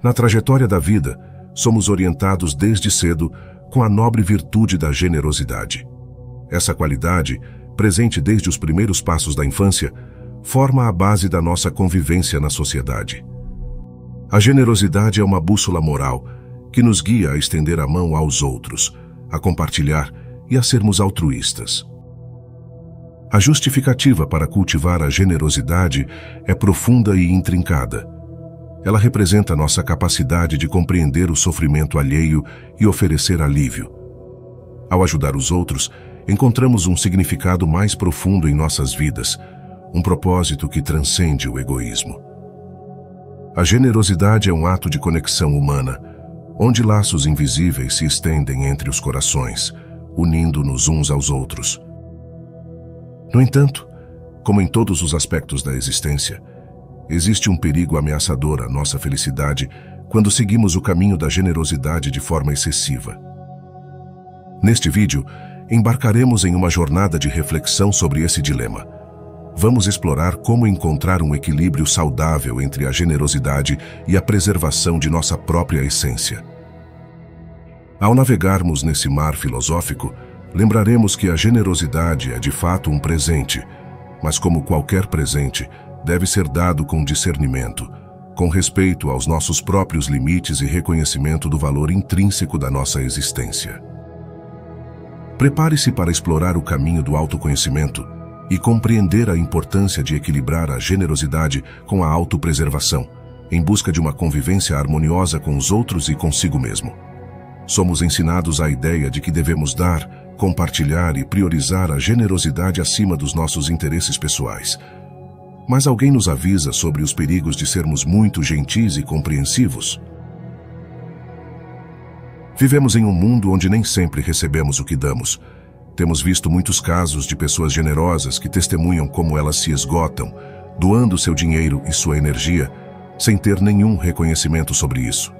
Na trajetória da vida, somos orientados desde cedo com a nobre virtude da generosidade. Essa qualidade, presente desde os primeiros passos da infância, forma a base da nossa convivência na sociedade. A generosidade é uma bússola moral que nos guia a estender a mão aos outros, a compartilhar e a sermos altruístas. A justificativa para cultivar a generosidade é profunda e intrincada. Ela representa nossa capacidade de compreender o sofrimento alheio e oferecer alívio. Ao ajudar os outros, encontramos um significado mais profundo em nossas vidas, um propósito que transcende o egoísmo. A generosidade é um ato de conexão humana, onde laços invisíveis se estendem entre os corações, unindo-nos uns aos outros. No entanto, como em todos os aspectos da existência, existe um perigo ameaçador à nossa felicidade quando seguimos o caminho da generosidade de forma excessiva. Neste vídeo, embarcaremos em uma jornada de reflexão sobre esse dilema. Vamos explorar como encontrar um equilíbrio saudável entre a generosidade e a preservação de nossa própria essência. Ao navegarmos nesse mar filosófico, lembraremos que a generosidade é de fato um presente, mas como qualquer presente, deve ser dado com discernimento, com respeito aos nossos próprios limites e reconhecimento do valor intrínseco da nossa existência. Prepare-se para explorar o caminho do autoconhecimento e compreender a importância de equilibrar a generosidade com a autopreservação, em busca de uma convivência harmoniosa com os outros e consigo mesmo. Somos ensinados à ideia de que devemos dar, compartilhar e priorizar a generosidade acima dos nossos interesses pessoais. Mas alguém nos avisa sobre os perigos de sermos muito gentis e compreensivos? Vivemos em um mundo onde nem sempre recebemos o que damos. Temos visto muitos casos de pessoas generosas que testemunham como elas se esgotam, doando seu dinheiro e sua energia, sem ter nenhum reconhecimento sobre isso.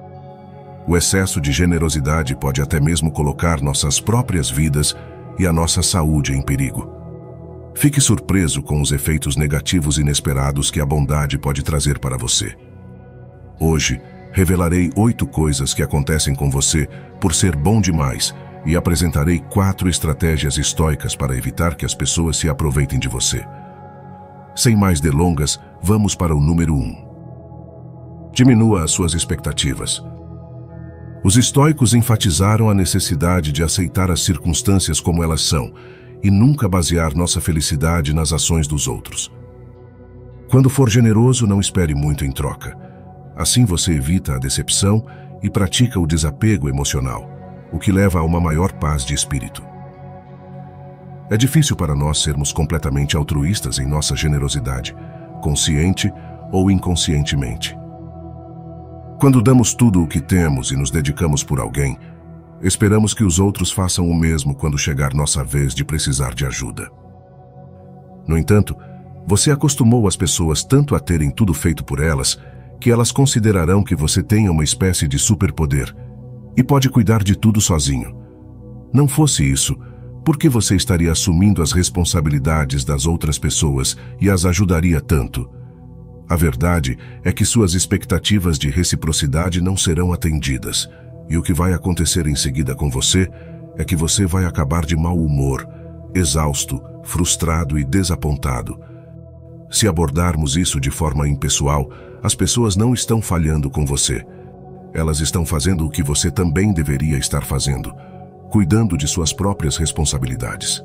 O excesso de generosidade pode até mesmo colocar nossas próprias vidas e a nossa saúde em perigo. Fique surpreso com os efeitos negativos inesperados que a bondade pode trazer para você. Hoje, revelarei 8 coisas que acontecem com você por ser bom demais e apresentarei 4 estratégias estoicas para evitar que as pessoas se aproveitem de você. Sem mais delongas, vamos para o número 1. Diminua as suas expectativas. Os estoicos enfatizaram a necessidade de aceitar as circunstâncias como elas são e nunca basear nossa felicidade nas ações dos outros. Quando for generoso, não espere muito em troca. Assim você evita a decepção e pratica o desapego emocional, o que leva a uma maior paz de espírito. É difícil para nós sermos completamente altruístas em nossa generosidade, consciente ou inconscientemente. Quando damos tudo o que temos e nos dedicamos por alguém, esperamos que os outros façam o mesmo quando chegar nossa vez de precisar de ajuda. No entanto, você acostumou as pessoas tanto a terem tudo feito por elas, que elas considerarão que você tenha uma espécie de superpoder e pode cuidar de tudo sozinho. Não fosse isso, por que você estaria assumindo as responsabilidades das outras pessoas e as ajudaria tanto? A verdade é que suas expectativas de reciprocidade não serão atendidas, e o que vai acontecer em seguida com você é que você vai acabar de mau humor, exausto, frustrado e desapontado. Se abordarmos isso de forma impessoal, as pessoas não estão falhando com você. Elas estão fazendo o que você também deveria estar fazendo, cuidando de suas próprias responsabilidades.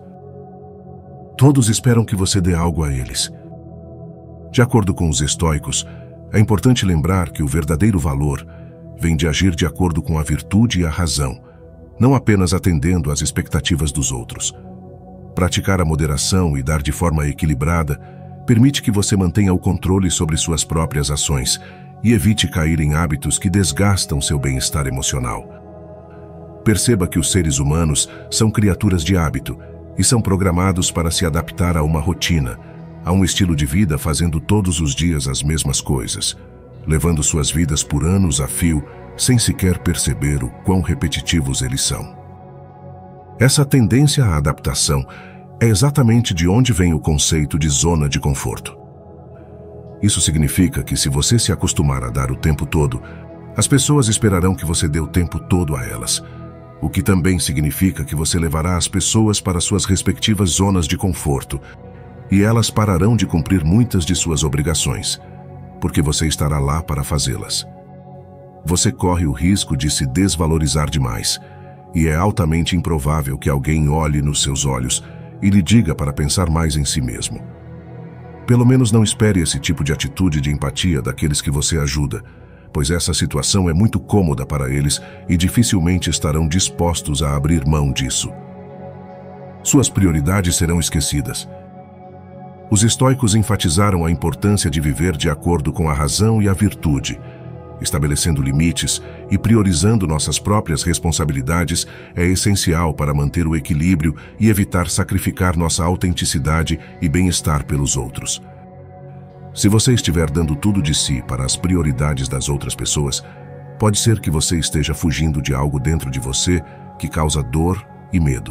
Todos esperam que você dê algo a eles. De acordo com os estoicos, é importante lembrar que o verdadeiro valor vem de agir de acordo com a virtude e a razão, não apenas atendendo às expectativas dos outros. Praticar a moderação e dar de forma equilibrada permite que você mantenha o controle sobre suas próprias ações e evite cair em hábitos que desgastam seu bem-estar emocional. Perceba que os seres humanos são criaturas de hábito e são programados para se adaptar a uma rotina, a um estilo de vida fazendo todos os dias as mesmas coisas, levando suas vidas por anos a fio, sem sequer perceber o quão repetitivos eles são. Essa tendência à adaptação é exatamente de onde vem o conceito de zona de conforto. Isso significa que se você se acostumar a dar o tempo todo, As pessoas esperarão que você dê o tempo todo a elas, o que também significa que você levará as pessoas para suas respectivas zonas de conforto, e elas pararão de cumprir muitas de suas obrigações, porque você estará lá para fazê-las. Você corre o risco de se desvalorizar demais, e é altamente improvável que alguém olhe nos seus olhos e lhe diga para pensar mais em si mesmo. Pelo menos não espere esse tipo de atitude de empatia daqueles que você ajuda, pois essa situação é muito cômoda para eles e dificilmente estarão dispostos a abrir mão disso. Suas prioridades serão esquecidas. Os estoicos enfatizaram a importância de viver de acordo com a razão e a virtude. Estabelecendo limites e priorizando nossas próprias responsabilidades é essencial para manter o equilíbrio e evitar sacrificar nossa autenticidade e bem-estar pelos outros. Se você estiver dando tudo de si para as prioridades das outras pessoas, pode ser que você esteja fugindo de algo dentro de você que causa dor e medo.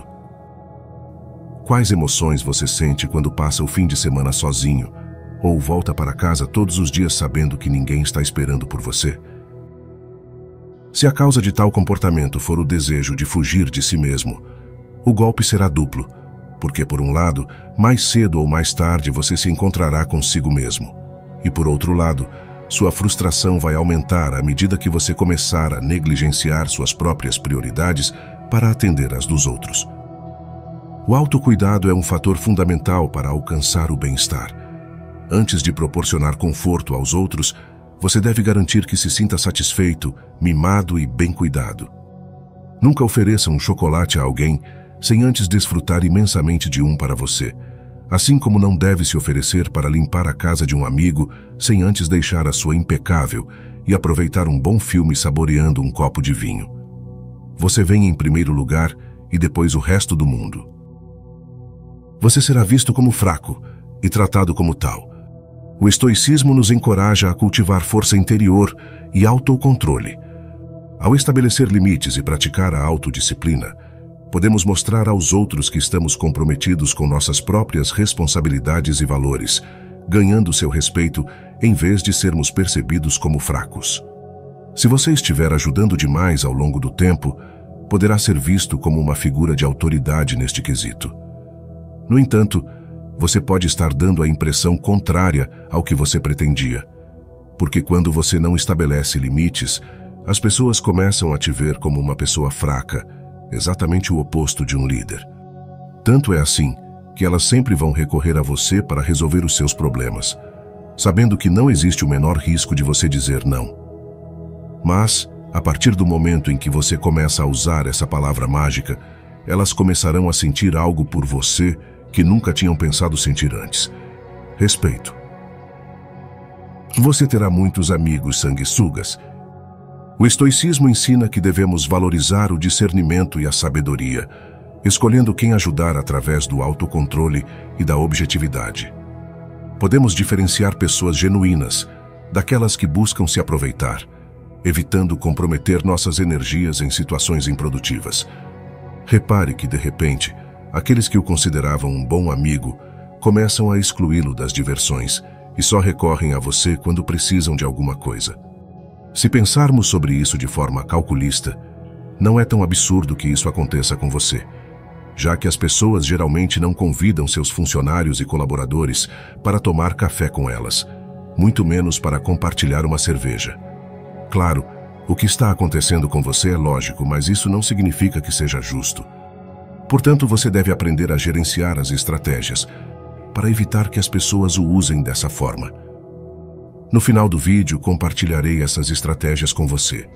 Quais emoções você sente quando passa o fim de semana sozinho ou volta para casa todos os dias sabendo que ninguém está esperando por você? Se a causa de tal comportamento for o desejo de fugir de si mesmo, o golpe será duplo, porque, por um lado, mais cedo ou mais tarde você se encontrará consigo mesmo, e, por outro lado, sua frustração vai aumentar à medida que você começar a negligenciar suas próprias prioridades para atender às dos outros. O autocuidado é um fator fundamental para alcançar o bem-estar. Antes de proporcionar conforto aos outros, você deve garantir que se sinta satisfeito, mimado e bem cuidado. Nunca ofereça um chocolate a alguém sem antes desfrutar imensamente de um para você, assim como não deve se oferecer para limpar a casa de um amigo sem antes deixar a sua impecável e aproveitar um bom filme saboreando um copo de vinho. Você vem em primeiro lugar e depois o resto do mundo. Você será visto como fraco e tratado como tal. O estoicismo nos encoraja a cultivar força interior e autocontrole. Ao estabelecer limites e praticar a autodisciplina, podemos mostrar aos outros que estamos comprometidos com nossas próprias responsabilidades e valores, ganhando seu respeito em vez de sermos percebidos como fracos. Se você estiver ajudando demais ao longo do tempo, poderá ser visto como uma figura de autoridade neste quesito. No entanto, você pode estar dando a impressão contrária ao que você pretendia, porque quando você não estabelece limites, as pessoas começam a te ver como uma pessoa fraca, exatamente o oposto de um líder. Tanto é assim que elas sempre vão recorrer a você para resolver os seus problemas, sabendo que não existe o menor risco de você dizer não. Mas, a partir do momento em que você começa a usar essa palavra mágica, elas começarão a sentir algo por você que nunca tinham pensado sentir antes: respeito. Você terá muitos amigos sanguessugas. O estoicismo ensina que devemos valorizar o discernimento e a sabedoria, escolhendo quem ajudar através do autocontrole e da objetividade. Podemos diferenciar pessoas genuínas daquelas que buscam se aproveitar, evitando comprometer nossas energias em situações improdutivas. Repare que, de repente, aqueles que o consideravam um bom amigo começam a excluí-lo das diversões e só recorrem a você quando precisam de alguma coisa. Se pensarmos sobre isso de forma calculista, não é tão absurdo que isso aconteça com você, já que as pessoas geralmente não convidam seus funcionários e colaboradores para tomar café com elas, muito menos para compartilhar uma cerveja. Claro, o que está acontecendo com você é lógico, mas isso não significa que seja justo. Portanto, você deve aprender a gerenciar as estratégias para evitar que as pessoas o usem dessa forma. No final do vídeo, compartilharei essas estratégias com você.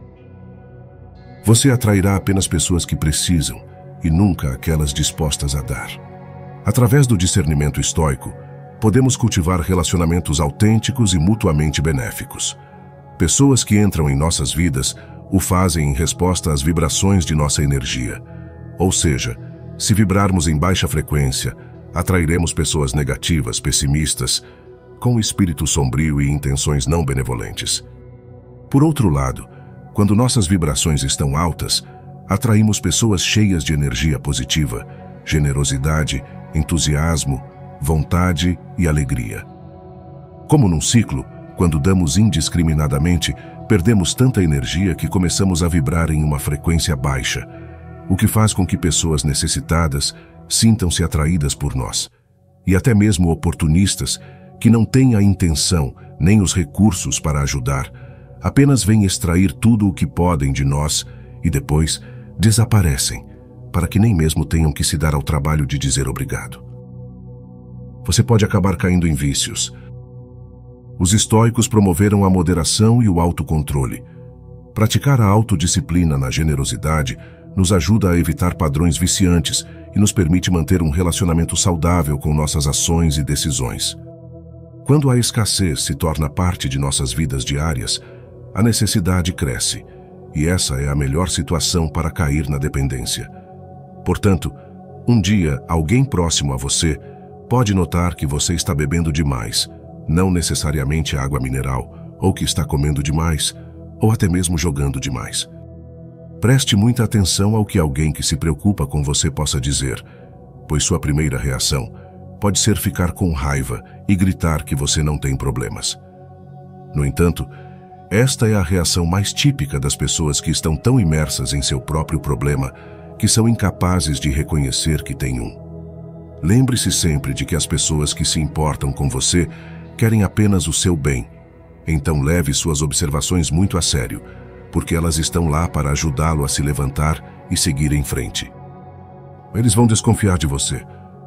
Você atrairá apenas pessoas que precisam e nunca aquelas dispostas a dar. Através do discernimento estoico, podemos cultivar relacionamentos autênticos e mutuamente benéficos. Pessoas que entram em nossas vidas o fazem em resposta às vibrações de nossa energia. Ou seja, se vibrarmos em baixa frequência, atrairemos pessoas negativas, pessimistas, com espírito sombrio e intenções não benevolentes. Por outro lado, quando nossas vibrações estão altas, atraímos pessoas cheias de energia positiva, generosidade, entusiasmo, vontade e alegria. Como num ciclo, quando damos indiscriminadamente, perdemos tanta energia que começamos a vibrar em uma frequência baixa, o que faz com que pessoas necessitadas sintam-se atraídas por nós. E até mesmo oportunistas, que não têm a intenção nem os recursos para ajudar, apenas vêm extrair tudo o que podem de nós e depois desaparecem, para que nem mesmo tenham que se dar ao trabalho de dizer obrigado. Você pode acabar caindo em vícios. Os estoicos promoveram a moderação e o autocontrole. Praticar a autodisciplina na generosidade nos ajuda a evitar padrões viciantes e nos permite manter um relacionamento saudável com nossas ações e decisões. Quando a escassez se torna parte de nossas vidas diárias, a necessidade cresce, e essa é a melhor situação para cair na dependência. Portanto, um dia alguém próximo a você pode notar que você está bebendo demais, não necessariamente água mineral, ou que está comendo demais, ou até mesmo jogando demais. Preste muita atenção ao que alguém que se preocupa com você possa dizer, pois sua primeira reação pode ser ficar com raiva e gritar que você não tem problemas. No entanto, esta é a reação mais típica das pessoas que estão tão imersas em seu próprio problema que são incapazes de reconhecer que têm um. Lembre-se sempre de que as pessoas que se importam com você querem apenas o seu bem. Então leve suas observações muito a sério, porque elas estão lá para ajudá-lo a se levantar e seguir em frente. Eles vão desconfiar de você.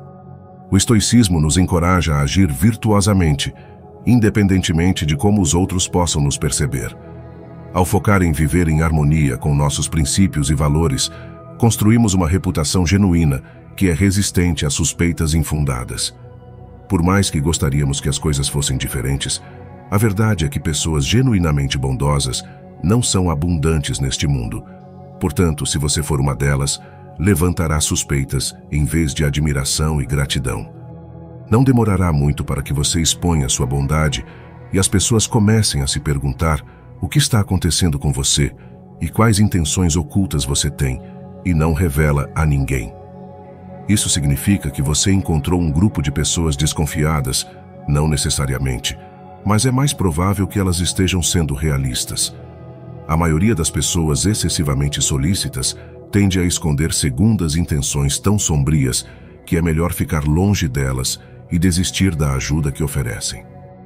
O estoicismo nos encoraja a agir virtuosamente, independentemente de como os outros possam nos perceber. Ao focar em viver em harmonia com nossos princípios e valores, construímos uma reputação genuína que é resistente a suspeitas infundadas. Por mais que gostaríamos que as coisas fossem diferentes, a verdade é que pessoas genuinamente bondosas não são abundantes neste mundo. Portanto, se você for uma delas, levantará suspeitas em vez de admiração e gratidão. Não demorará muito para que você exponha sua bondade e as pessoas comecem a se perguntar o que está acontecendo com você e quais intenções ocultas você tem e não revela a ninguém. Isso significa que você encontrou um grupo de pessoas desconfiadas, não necessariamente, mas é mais provável que elas estejam sendo realistas. A maioria das pessoas excessivamente solícitas tende a esconder segundas intenções tão sombrias que é melhor ficar longe delas e desistir da ajuda que oferecem.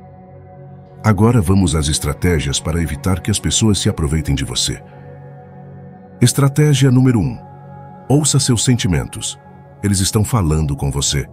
Agora vamos às estratégias para evitar que as pessoas se aproveitem de você. Estratégia número 1. Ouça seus sentimentos. Eles estão falando com você.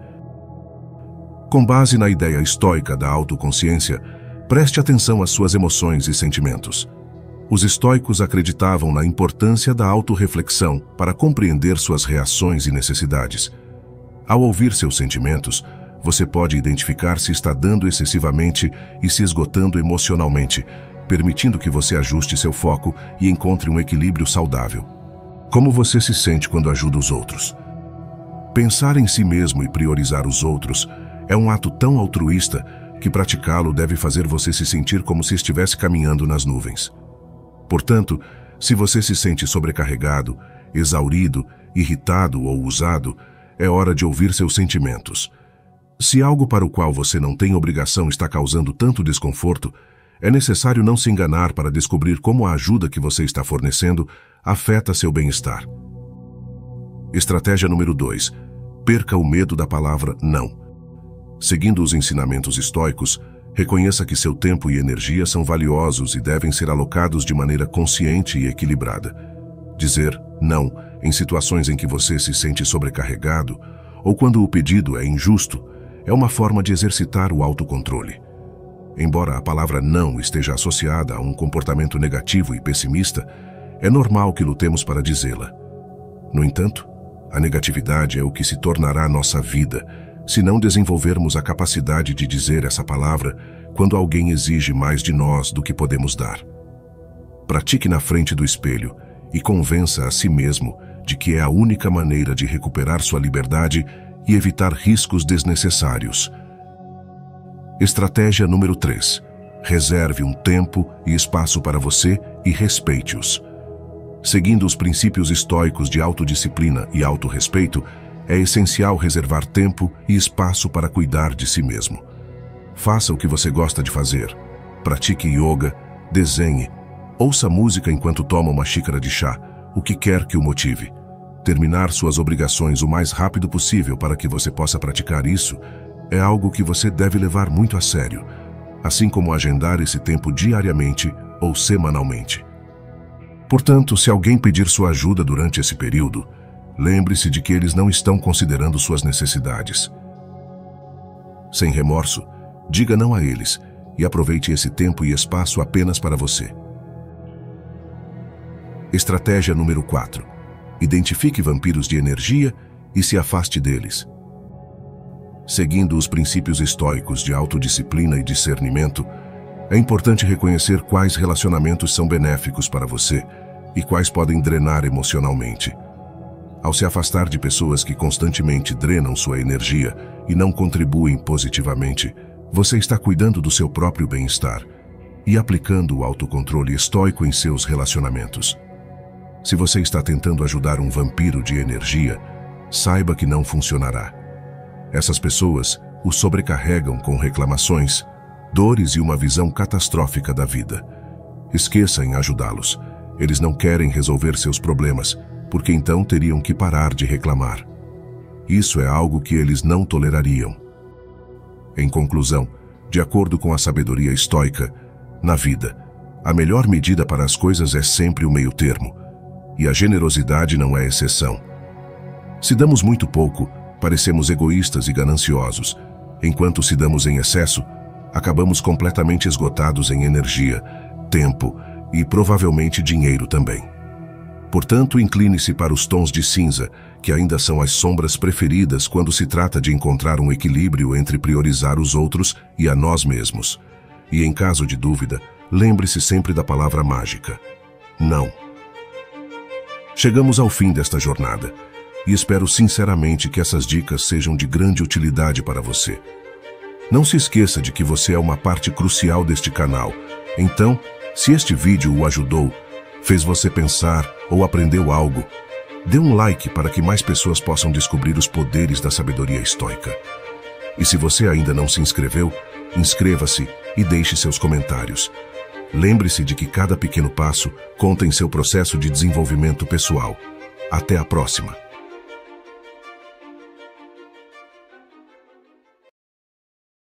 Com base na ideia estoica da autoconsciência, preste atenção às suas emoções e sentimentos. Os estoicos acreditavam na importância da autorreflexão para compreender suas reações e necessidades. Ao ouvir seus sentimentos, você pode identificar se está dando excessivamente e se esgotando emocionalmente, permitindo que você ajuste seu foco e encontre um equilíbrio saudável. Como você se sente quando ajuda os outros? Pensar em si mesmo e priorizar os outros é um ato tão altruísta que praticá-lo deve fazer você se sentir como se estivesse caminhando nas nuvens. Portanto, se você se sente sobrecarregado, exaurido, irritado ou usado, é hora de ouvir seus sentimentos. Se algo para o qual você não tem obrigação está causando tanto desconforto, é necessário não se enganar para descobrir como a ajuda que você está fornecendo afeta seu bem-estar. Estratégia número 2. Perca o medo da palavra não. Seguindo os ensinamentos estoicos, reconheça que seu tempo e energia são valiosos e devem ser alocados de maneira consciente e equilibrada. Dizer não em situações em que você se sente sobrecarregado ou quando o pedido é injusto é uma forma de exercitar o autocontrole. Embora a palavra não esteja associada a um comportamento negativo e pessimista, é normal que lutemos para dizê-la. No entanto, a negatividade é o que se tornará nossa vida se não desenvolvermos a capacidade de dizer essa palavra quando alguém exige mais de nós do que podemos dar. Pratique na frente do espelho e convença a si mesmo de que é a única maneira de recuperar sua liberdade e evitar riscos desnecessários. Estratégia número 3. Reserve um tempo e espaço para você e respeite-os. Seguindo os princípios estoicos de autodisciplina e autorrespeito, é essencial reservar tempo e espaço para cuidar de si mesmo. Faça o que você gosta de fazer. Pratique yoga, desenhe, Ouça música enquanto toma uma xícara de chá, o que quer que o motive. Terminar suas obrigações o mais rápido possível para que você possa praticar isso é algo que você deve levar muito a sério, assim como agendar esse tempo diariamente ou semanalmente. Portanto, se alguém pedir sua ajuda durante esse período, lembre-se de que eles não estão considerando suas necessidades. Sem remorso, diga não a eles e aproveite esse tempo e espaço apenas para você. Estratégia número 4. Identifique vampiros de energia e se afaste deles. Seguindo os princípios estoicos de autodisciplina e discernimento, é importante reconhecer quais relacionamentos são benéficos para você e quais podem drenar emocionalmente. Ao se afastar de pessoas que constantemente drenam sua energia e não contribuem positivamente, você está cuidando do seu próprio bem-estar e aplicando o autocontrole estoico em seus relacionamentos. Se você está tentando ajudar um vampiro de energia, saiba que não funcionará. Essas pessoas o sobrecarregam com reclamações, dores e uma visão catastrófica da vida. Esqueça em ajudá-los. Eles não querem resolver seus problemas, porque então teriam que parar de reclamar. Isso é algo que eles não tolerariam. Em conclusão, de acordo com a sabedoria estoica, na vida, a melhor medida para as coisas é sempre o meio-termo, e a generosidade não é exceção. Se damos muito pouco, parecemos egoístas e gananciosos. Enquanto se damos em excesso, acabamos completamente esgotados em energia, tempo e provavelmente dinheiro também. Portanto, incline-se para os tons de cinza, que ainda são as sombras preferidas quando se trata de encontrar um equilíbrio entre priorizar os outros e a nós mesmos. E em caso de dúvida, lembre-se sempre da palavra mágica: não. Chegamos ao fim desta jornada e espero sinceramente que essas dicas sejam de grande utilidade para você. Não se esqueça de que você é uma parte crucial deste canal. Então, se este vídeo o ajudou, fez você pensar ou aprendeu algo, dê um like para que mais pessoas possam descobrir os poderes da sabedoria estoica. E se você ainda não se inscreveu, inscreva-se e deixe seus comentários. Lembre-se de que cada pequeno passo conta em seu processo de desenvolvimento pessoal. Até a próxima!